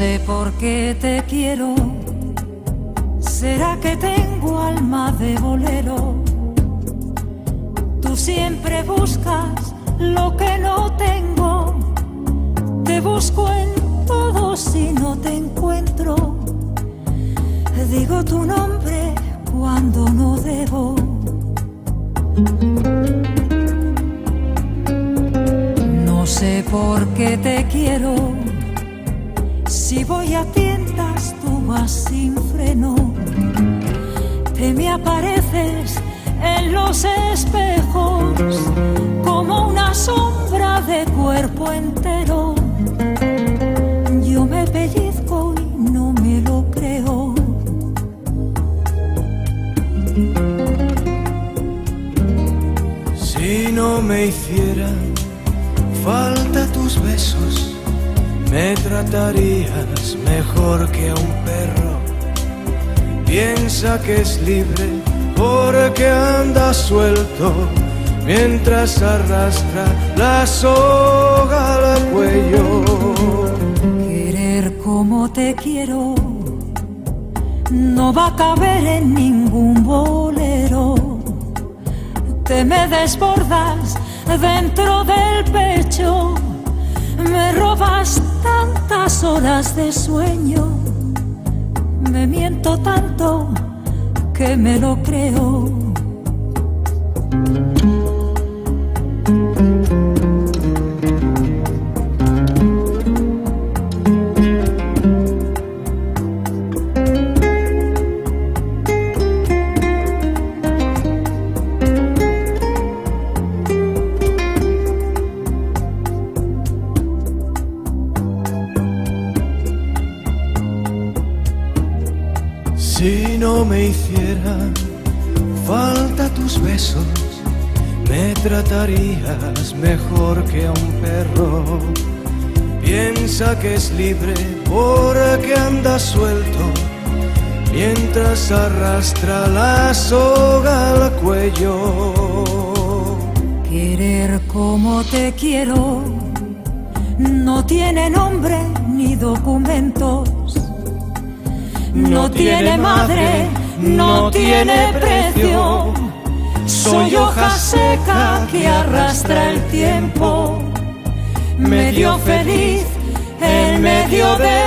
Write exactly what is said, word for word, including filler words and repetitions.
sé por qué te quiero, será que tengo alma de bolero. Tú siempre buscas lo que no tengo, te busco en todo si no te encuentro. Digo tu nombre cuando no debo. No sé por qué te quiero, si voy a tiendas tú vas sin freno. Te me apareces en los espejos como una sombra de cuerpo entero. Yo me pellizco y no me lo creo. Si no me hicieran falta tus besos, me tratarías mejor que a un perro. Piensa que es libre porque anda suelto mientras arrastra la soga al cuello. Querer como te quiero no va a caber en ningún bolero. Te me desbordas dentro del pecho, me robas tantas horas de sueño, me miento tanto que me lo creo. Si no me hicieran falta tus besos, me tratarías mejor que a un perro. Piensa que es libre porque anda suelto mientras arrastra la soga al cuello. Querer como te quiero no tiene nombre ni documentos, no tiene madre, no tiene precio. Soy hoja seca que arrastra el tiempo, medio feliz en medio de